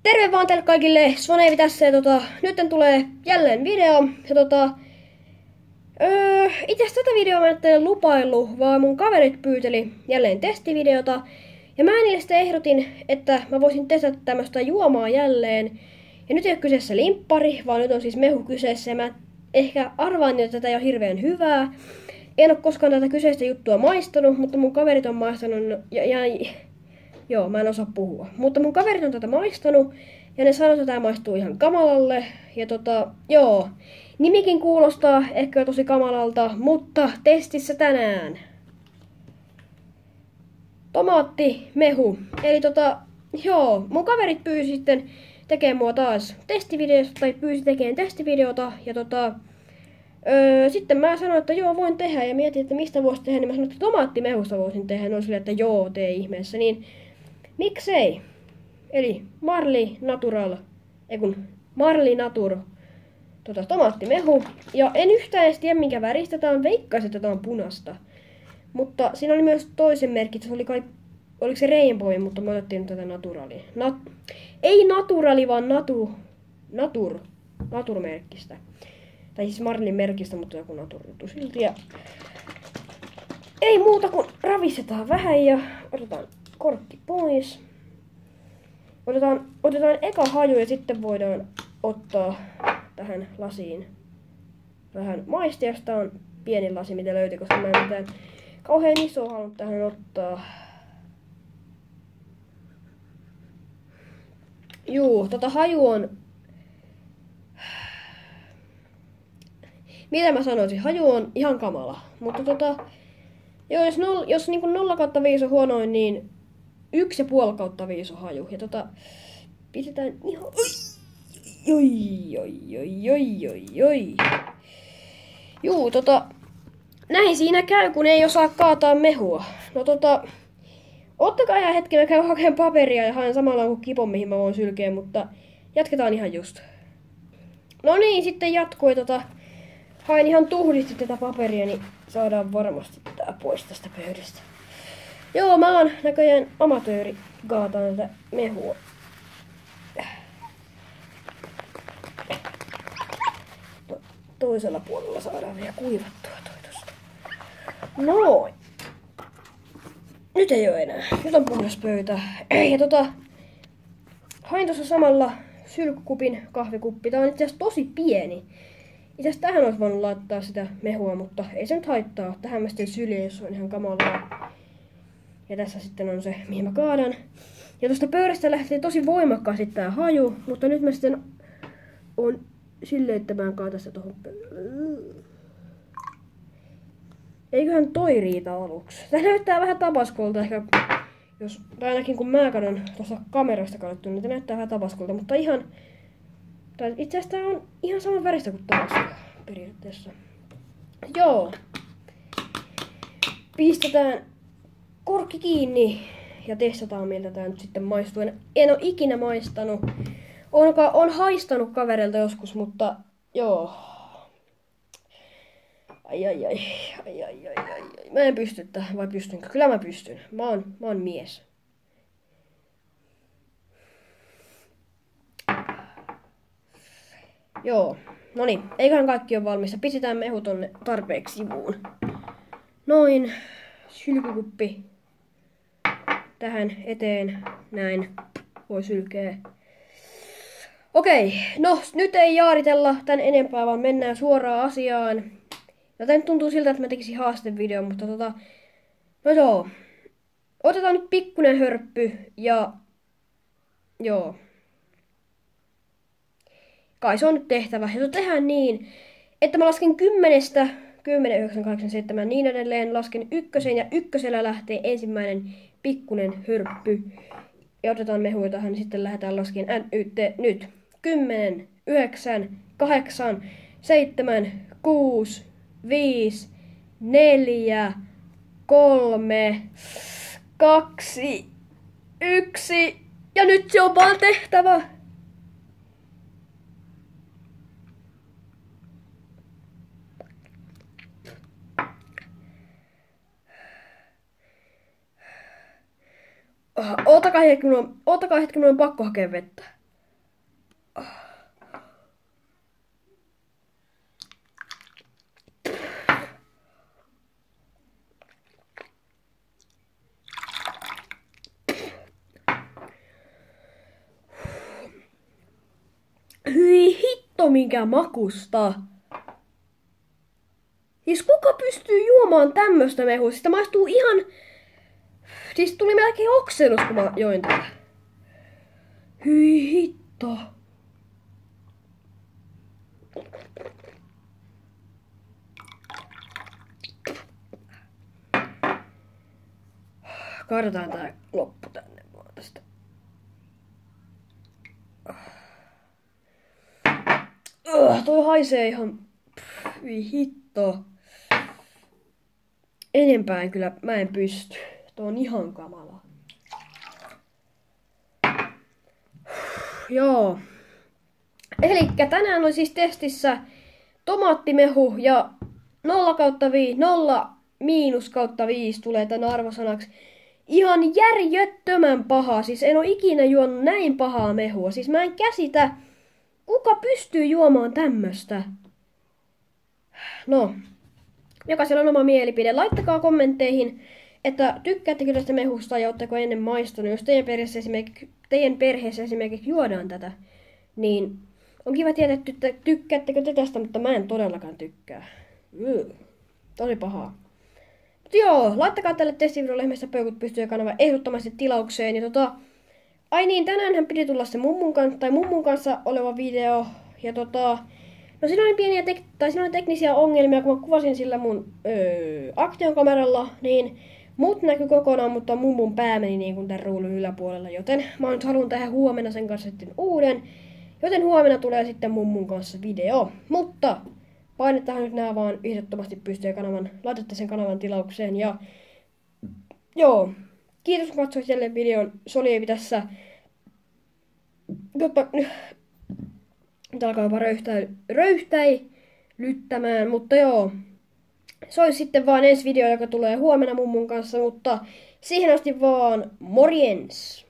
Terve vaan teille kaikille, Svaneivi tässä ja nyt tulee jälleen video ja itse asiassa tätä videoa mä en teille lupaillut, vaan mun kaverit pyyteli jälleen testivideota. Ja mä niille sitten ehdotin, että mä voisin testata tämmöstä juomaa jälleen. Ja nyt ei ole kyseessä limppari, vaan nyt on siis mehu kyseessä ja mä ehkä arvaan, että tätä ei ole hirveän hyvää. En ole koskaan tätä kyseistä juttua maistanut, mutta mun kaverit on maistanut Joo, mä en osaa puhua. Mutta mun kaverit on tätä maistanut ja ne sanoo, että tämä maistuu ihan kamalalle. Ja joo. Nimikin kuulostaa ehkä tosi kamalalta, mutta testissä tänään. Tomaattimehu. Eli joo, mun kaverit pyysi sitten tekemään mua taas testivideosta, tai pyysi tekemään testivideota. Ja sitten mä sanoin, että joo, voin tehdä ja mietin, että mistä voisi tehdä, niin mä sanoin, että tomaattimehusta voisin tehdä. Ne oli silleen, että joo, tee ihmeessä, niin miksei? Eli Marli Natural, Marli Natur, tomaattimehu. Ja en yhtään edes tiedä minkä väristä tää on, veikkaisin, että tää on punasta. Mutta siinä oli myös toisen merkki, se oli oliko se Rainbow, mutta me otettiin nyt tätä Naturalia. Ei Naturali, vaan Natur-merkkistä. Tai siis Marlin merkistä, mutta joku Natur-juttu silti. Ja ei muuta kuin ravistetaan vähän ja otetaan korkki pois. Otetaan eka haju ja sitten voidaan ottaa tähän lasiin vähän maistiasta. On pieni lasi, mitä löytyy, koska mä en mitään kauhean isoa halunnut tähän ottaa. Juu, haju on... Mitä mä sanoisin? Haju on ihan kamala. Mutta joo, jos niinku 0/5 on huonoin, niin 1,5/5 on haju. Ja pistetään ihan... Oi. Juu, näin siinä käy, kun ei osaa kaataa mehua. No ottakaa ihan hetki, mä käyn hakemaan paperia ja haen samalla kuin kipon, mihin mä voin sylkeä, mutta jatketaan ihan just. No niin, sitten jatkoi hain ihan tuhdisti tätä paperia, niin saadaan varmasti tää pois tästä pöydästä. Joo, mä oon näköjään amatööri kaataan tätä mehua. Toisella puolella saadaan vielä kuivattua toi tosta. Noin. Nyt ei oo enää. Nyt on puhdas pöytä. Ja hain tuossa samalla sylkkupin kahvikuppi. Tää on itse asiassa tosi pieni. Itse asiassa tähän olisi voinut laittaa sitä mehua, mutta ei se nyt haittaa. Tähän mä sitten syljän, jos on ihan kamalaa. Ja tässä sitten on se, mihin mä kaadan. Ja tuosta pöydästä lähtee tosi voimakkaasti tää haju, mutta nyt mä sitten on silleen, että mä en kaata sitä tohon pöydälle. Eiköhän toi riitä aluksi. Tää näyttää vähän tabaskolta ehkä, tai ainakin kun mä katson tuossa kamerasta katsottu, niin tää näyttää vähän tabaskolta, mutta ihan... Tai itse asiassa tää on ihan saman väristä kuin tabasko periaatteessa. Joo. Pistetään korkki kiinni ja testataan miltä tää nyt sitten maistuu. En oo ikinä maistanut. On haistanut kavereilta joskus, mutta joo. Ai. Mä en pysty tähän, vai pystynkö? Kyllä mä pystyn. Mä oon mies. Joo, noniin, eiköhän kaikki ole valmista. Pistetään mehu tonne tarpeeksi sivuun. Noin, sylkykuppi tähän eteen, näin, voi sylkeä. Okei, no nyt ei jaaritella tän enempää, vaan mennään suoraan asiaan. Ja tää nyt tuntuu siltä, että mä tekisin haastevideon, mutta no joo. Otetaan nyt pikkunen hörppy ja joo. Kai se on nyt tehtävä. Ja tehdään niin, että mä lasken 10, 9, 8, 7 niin edelleen. Lasken ykkösen ja ykkösellä lähtee ensimmäinen pikkunen hörppy. Ja otetaan mehuja tähän, niin sitten lähdetään laskemaan nyt. 10, 9, 8, 7, 6, 5, 4, 3, 2, 1. Ja nyt se on vaan tehtävä. Ottakaa hetki, minun on pakko hakea vettä. Hyi hitto minkä makusta. Siis kuka pystyy juomaan tämmöstä mehua? Siis maistuu ihan... Siis tuli melkein oksennus kun mä join tätä. Hyi hitto. Kaadetaan tää loppu tänne vaan tästä. Toi haisee ihan... Hyi hitto. Enempään kyllä mä en pysty. Tuo on ihan kamala. Joo. Elikkä tänään on siis testissä tomaattimehu ja 0/5, 0 -5 tulee tän arvosanaksi. Ihan järjettömän paha. Siis en oo ikinä juonut näin pahaa mehua. Siis mä en käsitä, kuka pystyy juomaan tämmöstä. No, jokaisella on oma mielipide. Laittakaa kommentteihin, että tykkäättekö tästä mehusta ja ootteko ennen maistanut. Jos teidän perheessä esimerkiksi juodaan tätä, niin on kiva tietää, että tykkäättekö te tästä, mutta mä en todellakaan tykkää. Tosi pahaa. Mutta joo, laittakaa tälle testivideolle Lehmästä peukut pystyy kanava ehdottomasti tilaukseen. Ja ai niin, tänäänhän piti tulla se mummun kanssa oleva video. Ja no siinä oli pieniä teknisiä ongelmia, kun mä kuvasin sillä mun Action kameralla, niin mut näkyi kokonaan, mutta mummun pää meni niin kuin tän ruulun yläpuolella, joten mä nyt haluan tehdä huomenna sen kanssa sitten uuden, joten huomenna tulee sitten mummun kanssa video, mutta painettahan nyt nää vaan ehdottomasti pystyy kanavan, laitatte sen kanavan tilaukseen ja joo, kiitos kun katsoit jälleen videon, Solievi tässä, nyt alkaa jopa röyhtäilyttämään, mutta joo. Se olisi sitten vaan ensi video, joka tulee huomenna mummun kanssa, mutta siihen asti vaan morjens!